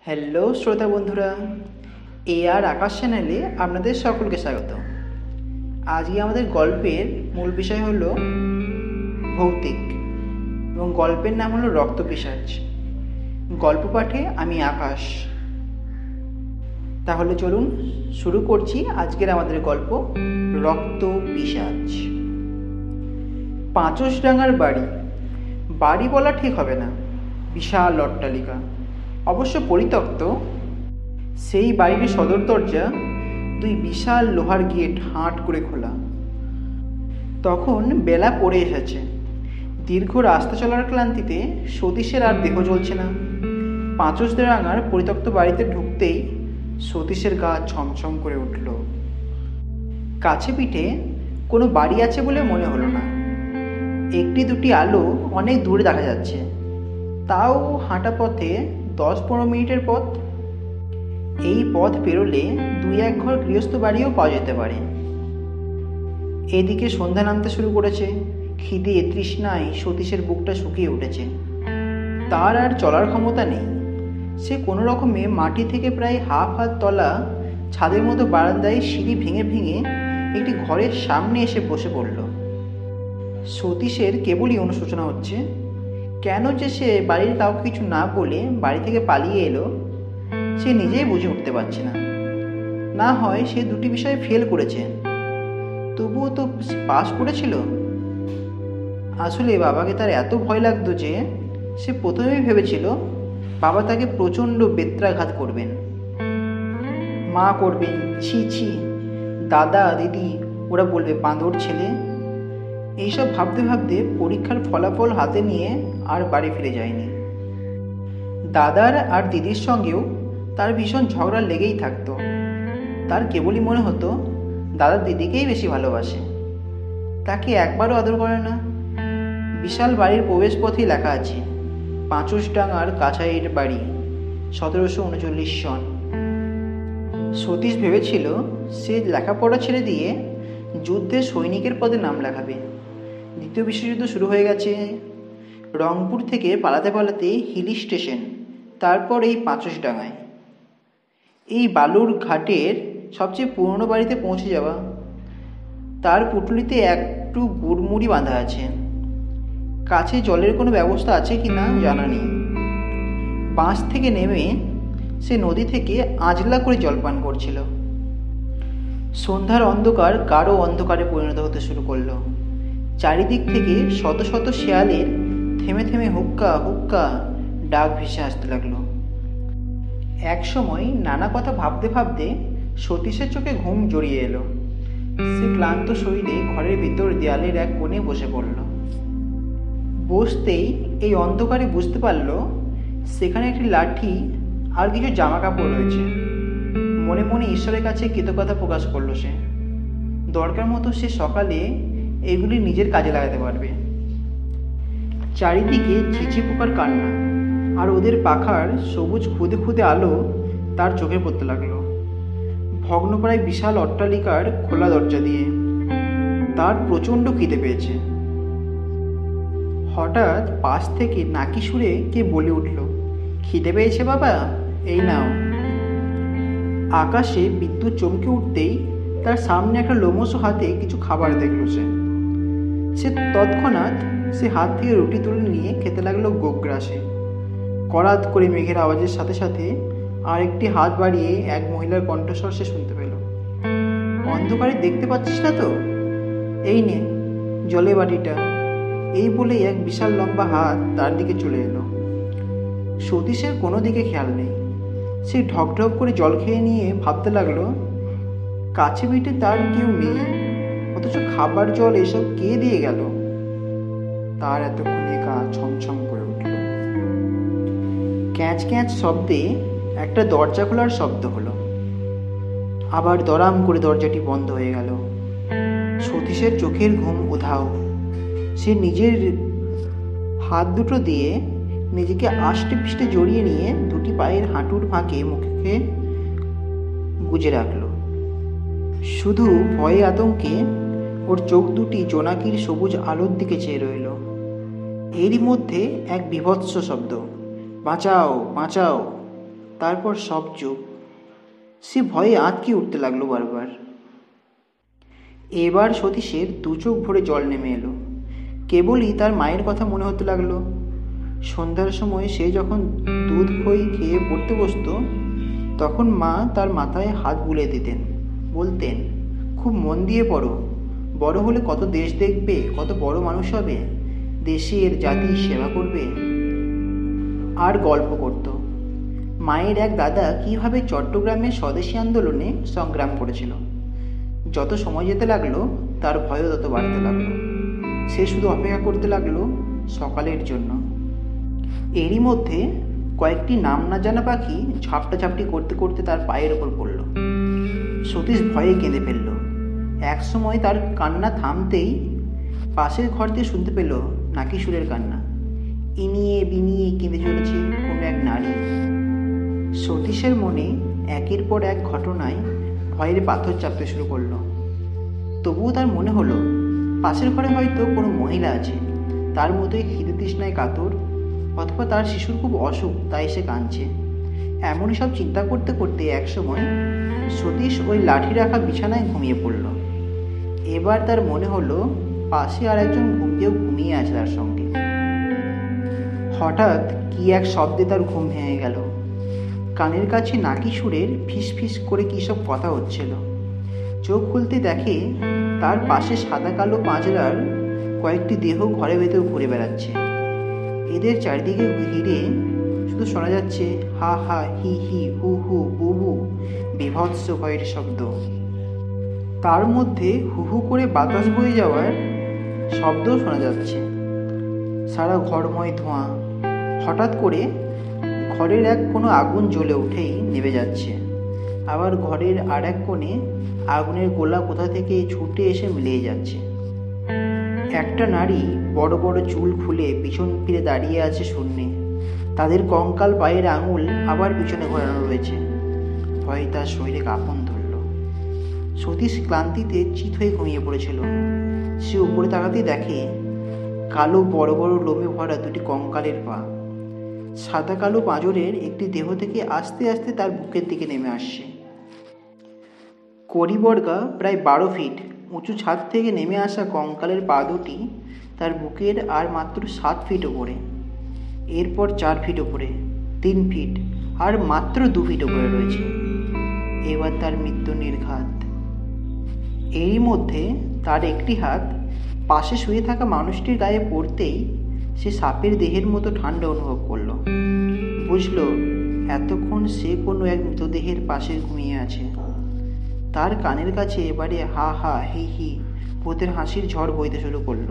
Hello শ্রোতা বন্ধুরা, এ আর আকাশ চ্যানেলে আপনাদের সকলকে স্বাগত। আজকে আমাদের গল্পের মূল বিষয় হলো ভৌতিক এবং গল্পের নাম হলো রক্ত পিশাচ। গল্প পাঠে আমি আকাশ। তাহলে চলুন শুরু করছি আজকের আমাদের গল্প রক্ত পিশাচ। পাঁচশডাঙ্গার বাড়ি, বাড়ি বলা ঠিক হবে না, বিশাল অট্টালিকা, অবশ্য পরিত্যক্ত। সেই বাড়ির সদর দরজা দুই বিশাল লোহার গেট হাট করে খোলা। তখন বেলা পড়ে এসেছে। দীর্ঘ রাস্তা চলার ক্লান্তিতে সতীশের আর দেহ চলছে না। পাঁচশডাঙ্গার পরিত্যক্ত বাড়িতে ঢুকতেই সতীশের গা ছমছম করে উঠল। কাছে পিঠে কোনো বাড়ি আছে বলে মনে হলো না। একটি দুটি আলো অনেক দূরে দেখা যাচ্ছে, তাও হাঁটা পথে 10-15 মিনিটের পথ। এই পথ পেরোলে 2-1 ঘর গৃহস্থ বাড়িও পাওয়া যেতে পারে। এদিকে সন্ধ্যা নামতে শুরু করেছে। খিদে তৃষ্ণায় সতীশের বুকটা শুকিয়ে উঠেছে। তার আর চলার ক্ষমতা নেই। সে কোনো রকমে মাটি থেকে প্রায় হাফ হাত তলা ছাদের মতো বারান্দায় সিঁড়ি ভেঙে ভেঙে একটি ঘরের সামনে এসে বসে পড়ল। সতীশের কেবলই অনুশোচনা হচ্ছে, কেন যে সে বাড়ির কাউকে কিছু না বলে বাড়ি থেকে পালিয়ে এলো সে নিজেই বুঝে উঠতে পারছে না। না হয় সে দুটি বিষয়ে ফেল করেছে, তবুও তো পাস করেছিল। আসলে বাবাকে তার এত ভয় লাগতো যে সে প্রথমেই ভেবেছিল বাবা তাকে প্রচণ্ড বেত্রাঘাত করবেন। মা করবেন ছি ছি, দাদা দিদি ওরা বলবে বাঁদর ছেলে। এইসব ভাবতে ভাবতে পরীক্ষার ফলাফল হাতে নিয়ে আর বাড়ি ফিরে যায়নি। দাদার আর দিদির সঙ্গেও তার ভীষণ ঝগড়া লেগেই থাকতো। তার কেবলই মনে হতো দাদা দিদিকেই বেশি ভালোবাসে, তাকে একবারও আদর করে না। বিশাল বাড়ির প্রবেশপথেই লেখা আছে পাঁচশডাঙ্গার কাছাইয়ের বাড়ি, 1739 সন। সতীশ ভেবেছিল সে লেখাপড়া ছেড়ে দিয়ে যুদ্ধে সৈনিকের পদে নাম লেখাবে। দ্বিতীয় বিশ্বযুদ্ধ শুরু হয়ে গেছে। রংপুর থেকে পালাতে পালাতে হিলি স্টেশন, তারপর এই পাঁচশডাঙ্গায়। এই বালুর ঘাটের সবচেয়ে পুরনো বাড়িতে পৌঁছে যাওয়া। তার পুটুলিতে একটু গুড়মুড়ি বাঁধা আছে। কাছে জলের কোনো ব্যবস্থা আছে কি না জানা নেই। বাস থেকে নেমে সে নদী থেকে আঁজলা করে জল পান করছিল। সন্ধ্যার অন্ধকার গাঢ় অন্ধকারে পরিণত হতে শুরু করলো। চারিদিক থেকে শত শত শেয়ালের থেমে থেমে হুক্কা হুক্কা ডাক ভেসে আসতে লাগলো। এক সময় নানা কথা ভাবতে ভাবতে সতীশের চোখে ঘুম জড়িয়ে এলো। সে ক্লান্ত শরীরে ঘরের ভিতর দেয়ালের এক কোণে বসে পড়ল। বসতেই এই অন্ধকারে বুঝতে পারল সেখানে একটি লাঠি আর কিছু জামা কাপড় রয়েছে। মনে মনে ঈশ্বরের কাছে কৃতজ্ঞতা প্রকাশ করলো সে। দরকার মতো সে সকালে এগুলি নিজের কাজে লাগাতে পারবে। চারিদিকে ঝিঝি পোকার কান্না আর ওদের পাখার সবুজ খুদে খুদে আলো তার চোখে পড়তে লাগলো। ভগ্নপ্রায় বিশাল অট্টালিকার খোলা দরজা দিয়ে তার প্রচণ্ড খিদে পেয়েছে। হঠাৎ পাশ থেকে নাকি সুরে কে বলে উঠল, খিদে পেয়েছে বাবা, এই নাও। আকাশে বিদ্যুৎ চমকে উঠতেই তার সামনে একটা লোমশ হাতে কিছু খাবার দেখল সে তৎক্ষণাৎ সে হাত থেকে রুটি তুলে নিয়ে খেতে লাগলো গোগ্রাসে। করাত করে মেঘের আওয়াজের সাথে সাথে আর একটি হাত বাড়িয়ে এক মহিলার কণ্ঠস্বর সে শুনতে পেল। অন্ধকারে দেখতে পাচ্ছিস না তো, এই নে জলে বাটিটা। এই বলেই এক বিশাল লম্বা হাত তার দিকে চলে এলো। সতীশের কোনো দিকে খেয়াল নেই। সে ঢক ঢক করে জল খেয়ে নিয়ে ভাবতে লাগলো কাছে পিঠে তার কেউ নেই, অথচ খাবার জল এসব কে দিয়ে গেল। তার এতক্ষণে গা ছমছম করে উঠল। ক্যাঁচ ক্যাঁচ শব্দে একটা দরজা খোলার শব্দ হলো। আবার দরাম করে দরজাটি বন্ধ হয়ে গেল। সতীশের চোখের ঘুম উধাও। সে নিজের হাত দুটো দিয়ে নিজেকে আষ্টে পিষ্টে জড়িয়ে নিয়ে দুটি পায়ের হাঁটুর ফাঁকে মুখে গুজে রাখল। শুধু ভয়ে আতঙ্কে ওর চোখ দুটি জোনাকির সবুজ আলোর দিকে চেয়ে রইল। এরই মধ্যে এক বীভৎস শব্দ, বাঁচাও বাঁচাও। তারপর সব চুপ। সে ভয়ে আঁতকে উঠতে লাগলো বারবার। এবার সতীশের দু চোখ ভরে জল নেমে এলো। কেবলই তার মায়ের কথা মনে হতে লাগলো। সন্ধ্যার সময় সে যখন দুধ খই খেয়ে পড়তে বসতো, তখন মা তার মাথায় হাত বুলিয়ে দিতেন, বলতেন, খুব মন দিয়ে পড়ো, বড় হলে কত দেশ দেখবে, কত বড় মানুষ হবে, দেশের জাতির সেবা করবে। আর গল্প করত মায়ের এক দাদা কীভাবে চট্টগ্রামের স্বদেশী আন্দোলনে সংগ্রাম করেছিল। যত সময় যেতে লাগলো তার ভয়ও তত বাড়তে লাগলো। সে শুধু অপেক্ষা করতে লাগলো সকালের জন্য। এরই মধ্যে কয়েকটি নাম না জানা পাখি ঝাপটাঝাপটি করতে করতে তার পায়ের ওপর পড়ল। সতীশ ভয়ে কেঁদে ফেলল। একসময় তার কান্না থামতেই পাশের ঘর থেকে শুনতে পেল নাকি সুরের কান্না। ইনিয়ে বিনিয়ে কেঁদে চলেছে কোনো এক নারী। সতীশের মনে একের পর এক ঘটনায় ভয়ের পাথর চাপতে শুরু করলো। তবুও তার মনে হলো পাশের ঘরে হয়তো কোনো মহিলা আছে, তার মতোই খিদে তৃষ্ণায় কাতর, অথবা তার শিশুর খুব অসুখ তাই সে কাঁদছে। এমনই সব চিন্তা করতে করতে একসময় সতীশ ওই লাঠি রাখা বিছানায় ঘুমিয়ে পড়ল। এবার তার মনে হলো পাশে আর একজন কেউ ঘুমিয়ে আছে তার সঙ্গে। হঠাৎ কি এক শব্দে তার ঘুম ভেঙে গেল। কানের কাছে নাকি সুরের ফিস ফিস করে কী সব কথা হচ্ছিল। চোখ খুলতে দেখে তার পাশে সাদা কালো পাঁজরার কয়েকটি দেহ ঘরের ভেতর ঘুরে বেড়াচ্ছে। এদের চারিদিকে ঘিরে শুধু শোনা যাচ্ছে হা হা হি হি হু হু বু বু বীভৎস ভয়ের শব্দ। তার মধ্যে হু হু করে বাতাস বয়ে যাওয়ার শব্দও শোনা যাচ্ছে। সারা ঘরময় ধোঁয়া। হঠাৎ করে ঘরের এক কোনো আগুন জ্বলে উঠেই নেভে যাচ্ছে। আবার ঘরের আর এক কোণে আগুনের গোলা কোথা থেকে ছুটে এসে মিলিয়ে যাচ্ছে। একটা নারী বড় বড় চুল খুলে পিছন ফিরে দাঁড়িয়ে আছে শূন্যে। তাদের কঙ্কাল পায়ের আঙুল আবার পিছনে ঘোরানো রয়েছে। ভয়ে তার শরীরে কাঁপন ধরল। সতীশ ক্লান্তিতে চিত হয়ে ঘুমিয়ে পড়েছিল। সে উপরে তাকাতেই দেখে কালো বড় বড় লোমে ভরা দুটি কঙ্কালের পা। সাদা কালো পাঁজরের একটি দেহ থেকে আস্তে আস্তে তার বুকের দিকে নেমে আসছে। কড়িবর্গা প্রায় 12 ফিট উঁচু ছাদ থেকে নেমে আসা কঙ্কালের পা দুটি তার বুকের আর মাত্র 7 ফিট ওপরে। এরপর 4 ফিট ওপরে, 3 ফিট আর মাত্র 2 ফিট ওপরে রয়েছে। এবার তার মৃত্যু নির্ঘাত। এরই মধ্যে তার একটি হাত পাশে শুয়ে থাকা মানুষটির গায়ে পড়তেই সে সাপের দেহের মতো ঠান্ডা অনুভব করল। বুঝল এতক্ষণ সে কোনো এক মৃতদেহের পাশে ঘুমিয়ে আছে। তার কানের কাছে এবারে হা হা হি হি ভূতের হাসির ঝড় বইতে শুরু করলো।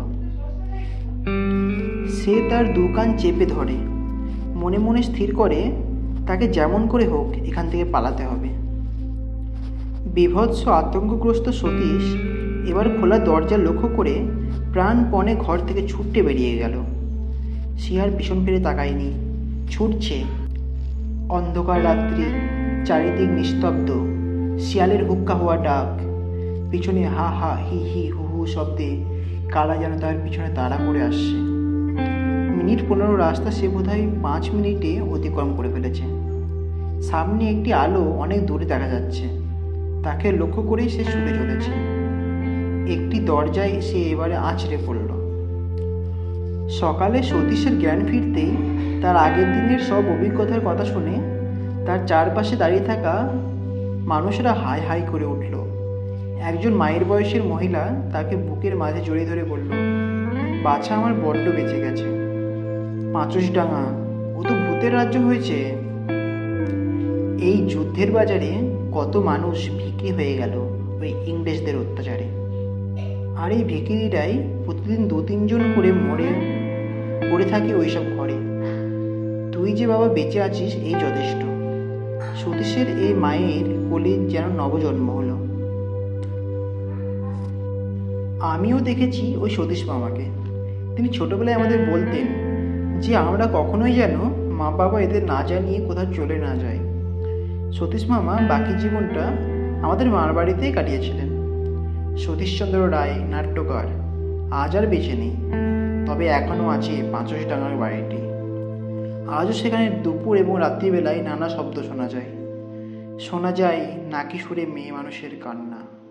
সে তার দু কান চেপে ধরে মনে মনে স্থির করে তাকে যেমন করে হোক এখান থেকে পালাতে হবে। বিভৎস আতঙ্কগ্রস্ত সতীশ এবার খোলা দরজা লক্ষ্য করে প্রাণপণে ঘর থেকে ছুটে বেরিয়ে গেল। সে আর পিছন ফিরে তাকায়নি, ছুটছে। অন্ধকার রাত্রি, চারিদিক নিস্তব্ধ, শিয়ালের হুক্কা হওয়া ডাক, পিছনে হা হা হি হি হু হু শব্দে কালা যেন তার পিছনে তাড়া করে আসছে। মিনিট 15 রাস্তা সে বোধহয় 5 মিনিটে অতিক্রম করে ফেলেছে। সামনে একটি আলো অনেক দূরে দেখা যাচ্ছে। তাকে লক্ষ্য করেই সে ছুটে চলেছে। একটি দরজায় সে এবারে আছড়ে পড়ল। সকালে সতীশের জ্ঞান ফিরতেই তার আগের দিনের সব অভিজ্ঞতার কথা শুনে তার চারপাশে দাঁড়িয়ে থাকা মানুষেরা হাই হাই করে উঠল। একজন মায়ের বয়সের মহিলা তাকে বুকের মাঝে জড়িয়ে ধরে বলল, বাছা আমার বড্ড বেঁচে গেছে। ৫০ ডাঙা, ও তো ভূতের রাজ্য হয়েছে। এই যুদ্ধের বাজারে কত মানুষ বিক্রি হয়ে গেল ওই ইংরেজদের অত্যাচারে। আর এই ভিখিরিরাই প্রতিদিন 2-3 জন করে পড়ে থাকে ওইসব ঘরে। তুই যে বাবা বেঁচে আছিস এই যথেষ্ট। সতীশের এই মায়ের কোলে যেন নবজন্ম হলো। আমিও দেখেছি ওই সতীশ মামাকে। তিনি ছোটবেলায় আমাদের বলতেন যে আমরা কখনোই যেন মা বাবা এদের না জানিয়ে কোথাও চলে না যাই। সতীশ মামা বাকি জীবনটা আমাদের মার বাড়িতেই কাটিয়েছিলেন। সতীশচন্দ্র রায় নাট্যকার আজ আর বেঁচে নেই, তবে এখনও আছে ৫০ ডাঙার বাড়িটি। আজও সেখানে দুপুর এবং রাত্রিবেলায় নানা শব্দ শোনা যায়। শোনা যায় নাকি সুরে মেয়ে মানুষের কান্না।